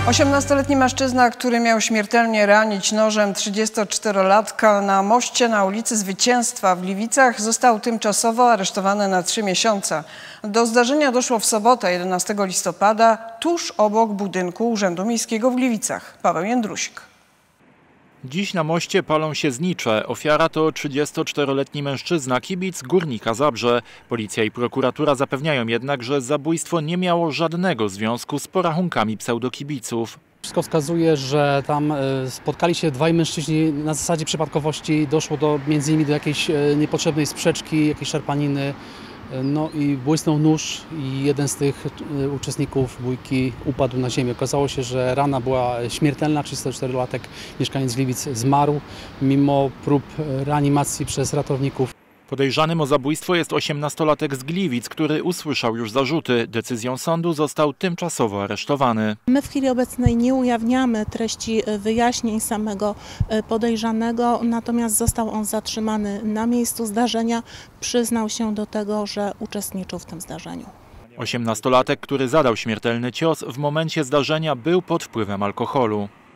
18-letni mężczyzna, który miał śmiertelnie ranić nożem 34-latka na moście na ulicy Zwycięstwa w Gliwicach, został tymczasowo aresztowany na 3 miesiące. Do zdarzenia doszło w sobotę 11 listopada tuż obok budynku Urzędu Miejskiego w Gliwicach. Paweł Jędrusik. Dziś na moście palą się znicze. Ofiara to 34-letni mężczyzna, kibic Górnika Zabrze. Policja i prokuratura zapewniają jednak, że zabójstwo nie miało żadnego związku z porachunkami pseudokibiców. Wszystko wskazuje, że tam spotkali się dwaj mężczyźni na zasadzie przypadkowości. Doszło między innymi do jakiejś niepotrzebnej sprzeczki, jakiejś szarpaniny. No i błysnął nóż i jeden z tych uczestników bójki upadł na ziemię. Okazało się, że rana była śmiertelna. 34-latek, mieszkaniec Gliwic, zmarł mimo prób reanimacji przez ratowników. Podejrzanym o zabójstwo jest 18-latek z Gliwic, który usłyszał już zarzuty. Decyzją sądu został tymczasowo aresztowany. My w chwili obecnej nie ujawniamy treści wyjaśnień samego podejrzanego, natomiast został on zatrzymany na miejscu zdarzenia. Przyznał się do tego, że uczestniczył w tym zdarzeniu. 18-latek, który zadał śmiertelny cios, w momencie zdarzenia był pod wpływem alkoholu.